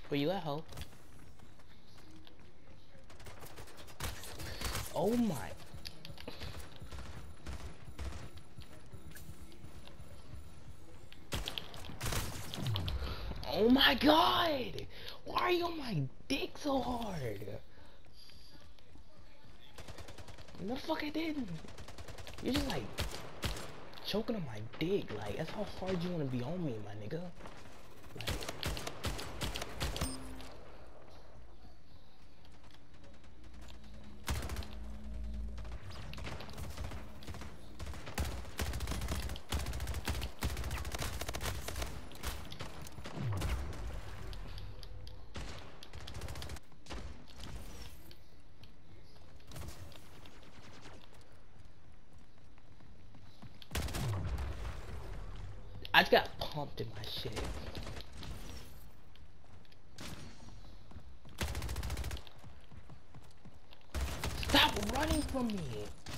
Where you at, ho? Oh my. Oh my god! Why are you on my dick so hard? No, fuck I didn't. You're just like choking on my dick. Like, that's how hard you wanna be on me, my nigga. Like, I just got pumped in my shit. Stop running from me.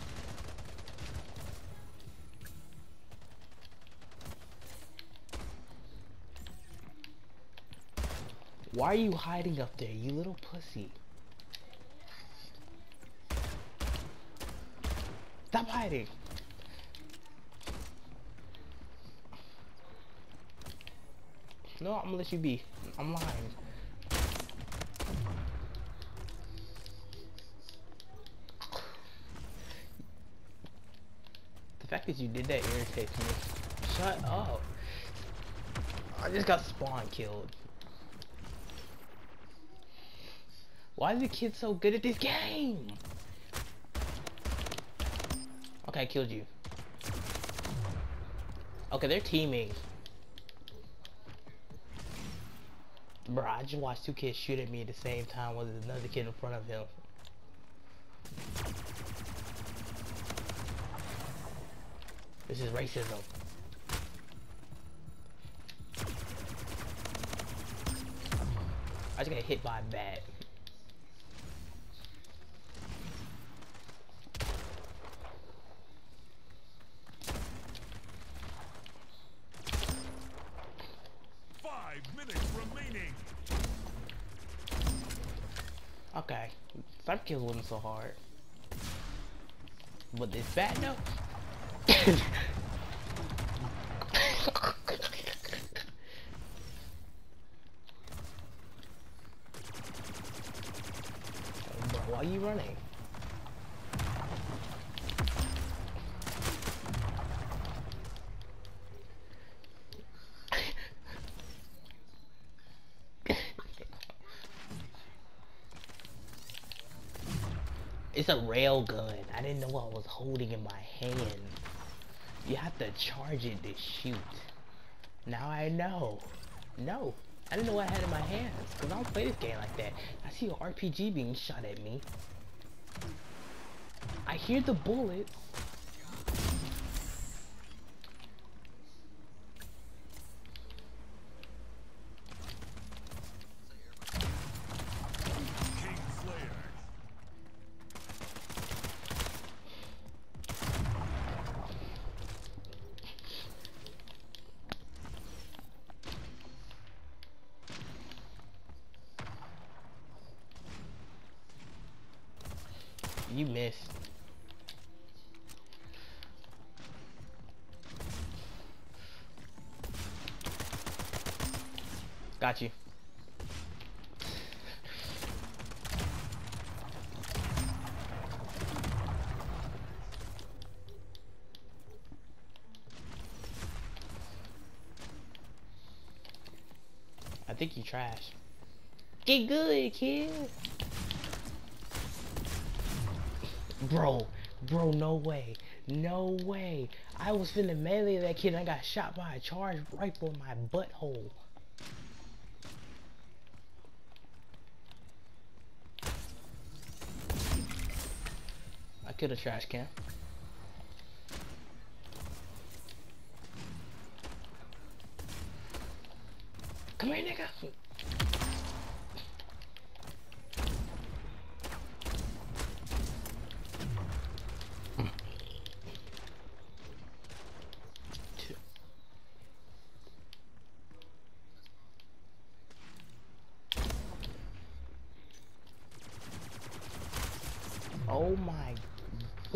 Why are you hiding up there, you little pussy? Stop hiding. No, I'm gonna let you be. I'm lying. The fact that you did that irritates me. Shut up. I just got spawn killed. Why is the kid so good at this game? Okay, I killed you. Okay, they're teaming. Bro, I just watched two kids shoot at me at the same time while there's another kid in front of him. This is racism. I just got hit by a bat. Okay, some kills wasn't so hard. But this bat though? Bro, why are you running? It's a rail gun. I didn't know what I was holding in my hand. You have to charge it to shoot. Now I know. No. I didn't know what I had in my hands. Because I don't play this game like that. I see an RPG being shot at me. I hear the bullets. You missed. Got you. I think you trash. Get good, kid. Bro, no way. No way. I was finna melee that kid and I got shot by a charged rifle in my butthole. I killed a trash can. Come here, nigga.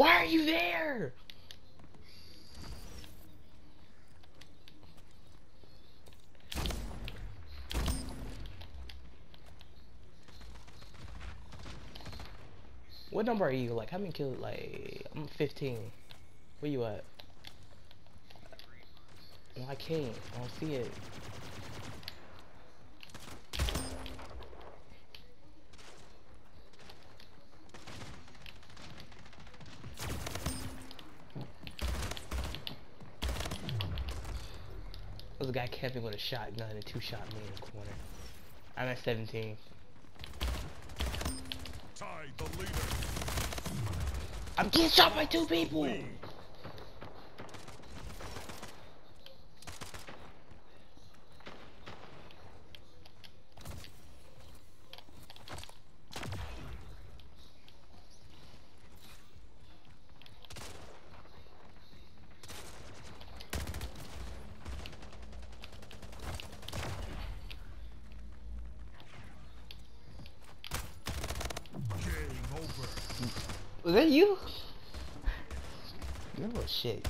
Why are you there? What number are you? Like, how many kills? Like, I'm 15. Where you at? No, I can't. I don't see it. There's a guy camping with a shotgun and two-shot me in the corner. I'm at 17. Tied the leader. I'm getting shot by two people! Was that you? No shit.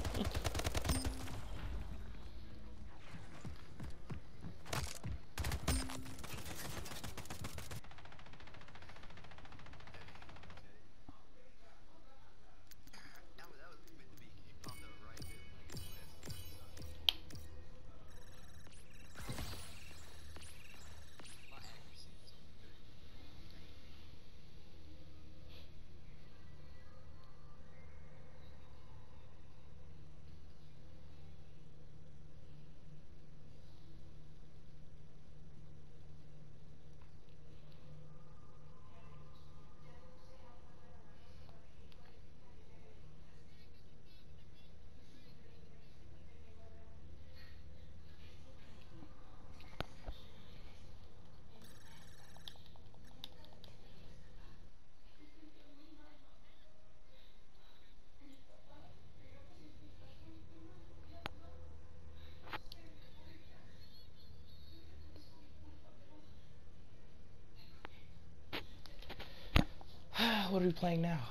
What are we playing now?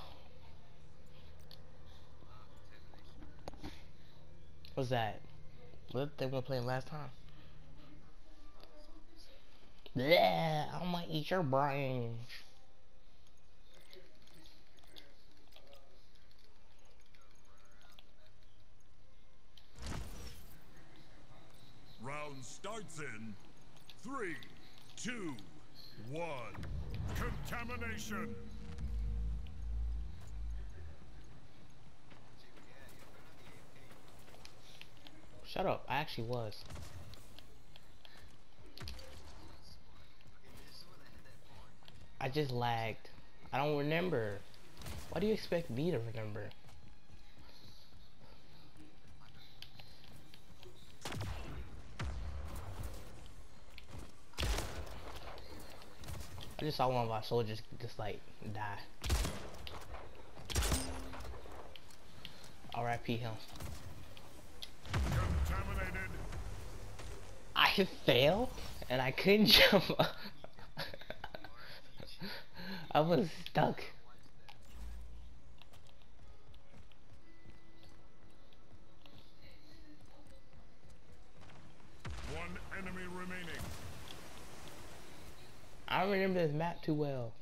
What's that? What they were playing last time? Yeah, I'm gonna eat your brains. Round starts in 3, 2, 1. Contamination. Shut up, I actually was. I just lagged. I don't remember. Why do you expect me to remember? I just saw one of our soldiers just like die. R.I.P. him. Contaminated. I failed and I couldn't jump up. I was stuck. One enemy remaining. I don't remember this map too well.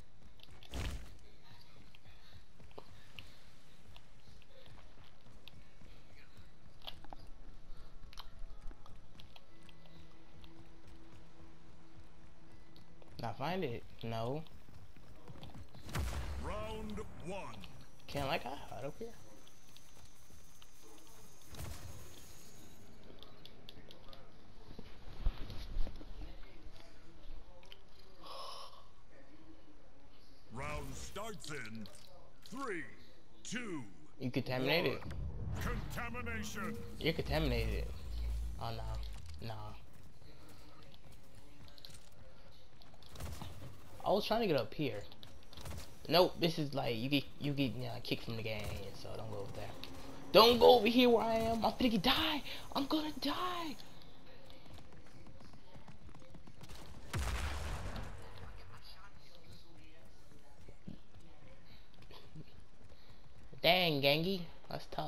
Did I find it? No. Round 1. Can't like I hide up here. Round starts in 3, 2. You contaminated. Contamination. You're contaminated. Oh no. No. I was trying to get up here. Nope, this is like you get kicked from the game, so don't go over there. Don't go over here where I am. I'm finna die. I'm gonna die. Dang, Gangy. That's tough.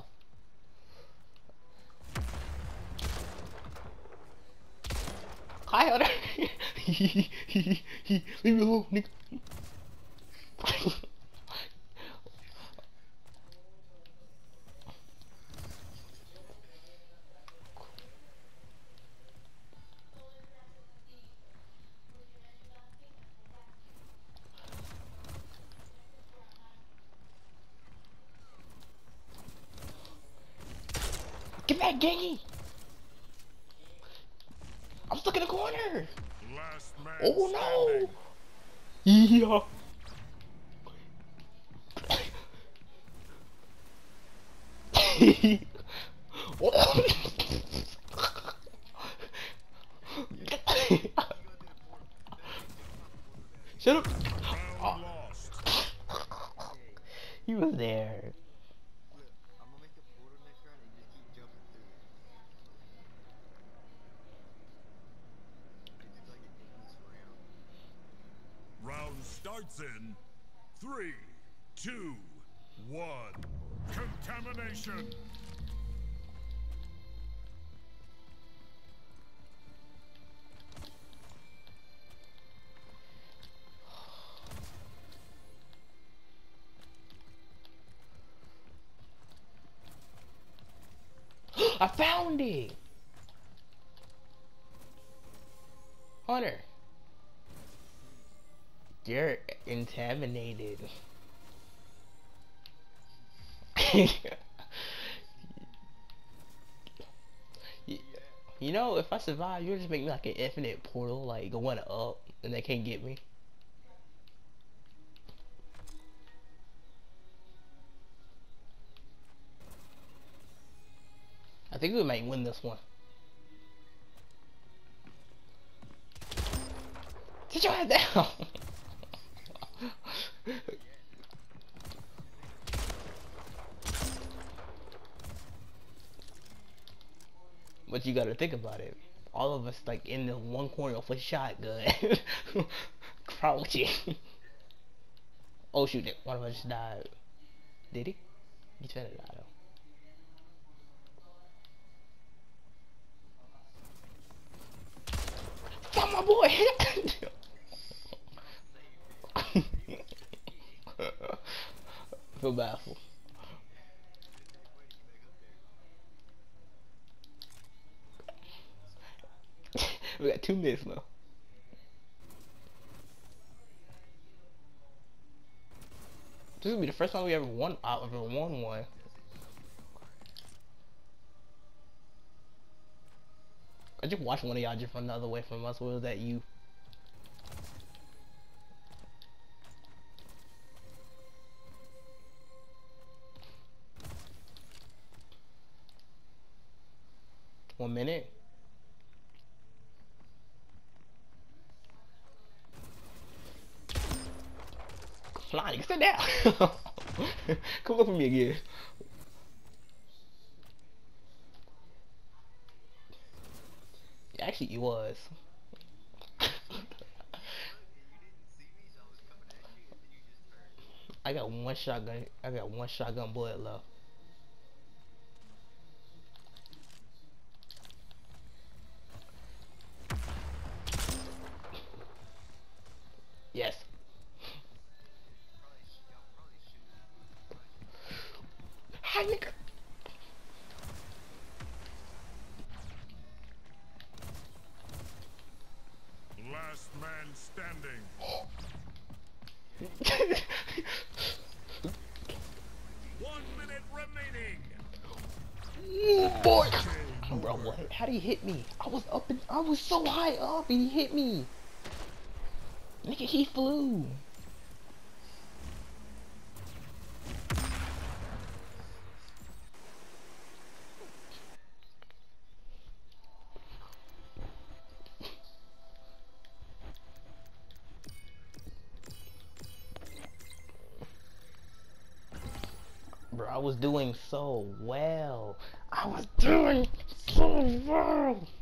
Hi, Hunter. Leave me alone, nigga. Get back, Gangy. I'm stuck in the corner. Last man Oh standing. no. Yeah. Shut up. Round lost. He was there. Look, I'm gonna make a portal next round and just keep jumping through it. It's like an endless round. Round starts in 3, 2, 1. Contamination. I found it. Hunter. You're contaminated. You know, if I survive, you'll just make me like an infinite portal, like going up, and they can't get me. I think we might win this one. Sit your head down. But you gotta think about it. All of us like in the one corner with a shotgun, crouching. Oh shoot! One of us just died. Did he? He's gonna die though. Stop my boy! I feel bad for him. We got 2 minutes now. This will be the first time we ever won one. I just watched one of y'all just run the other way from us. What was that, you? One minute. Flying, sit down. Come look for me again. Actually, he was. I got one shotgun. I got one shotgun bullet left. Yes. Hi, nigga. Last man standing. 1 minute remaining. Ooh, boy. Bro, what? How did he hit me? I was up and I was so high up and he hit me. Nigga, he flew. Bro, I was doing so well. I was doing so well.